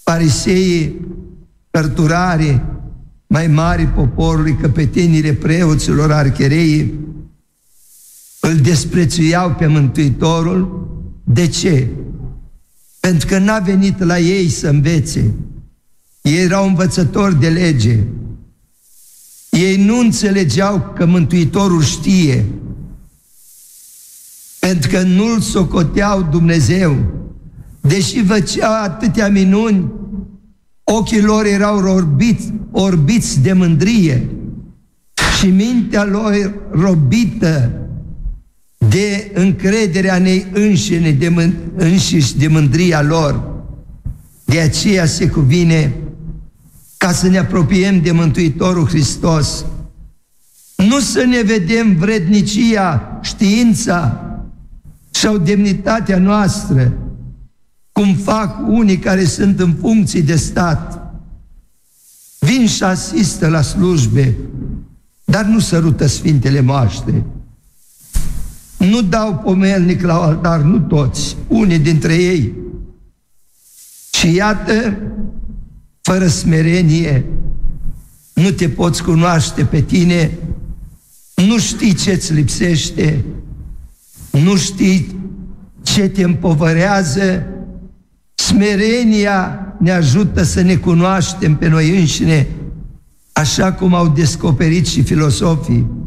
fariseii, cărturarii, mai mari poporului, căpetenile preoților, archereii, îl desprețuiau pe Mântuitorul. De ce? Pentru că n-a venit la ei să învețe. Ei erau învățători de lege. Ei nu înțelegeau că Mântuitorul știe, pentru că nu-L socoteau Dumnezeu. Deși făcea atâtea minuni, ochii lor erau orbiți de mândrie și mintea lor robită de încrederea în ei înșiși, de mândria lor. De aceea se cuvine ca să ne apropiem de Mântuitorul Hristos, nu să ne vedem vrednicia, știința sau demnitatea noastră, cum fac unii care sunt în funcții de stat. Vin și asistă la slujbe, dar nu sărută Sfintele Moaște. Nu dau pomelnic la altar, nu toți, unii dintre ei. Și iată, fără smerenie, nu te poți cunoaște pe tine, nu știi ce-ți lipsește, nu știi ce te împovărează. Smerenia ne ajută să ne cunoaștem pe noi înșine, așa cum au descoperit și filosofii.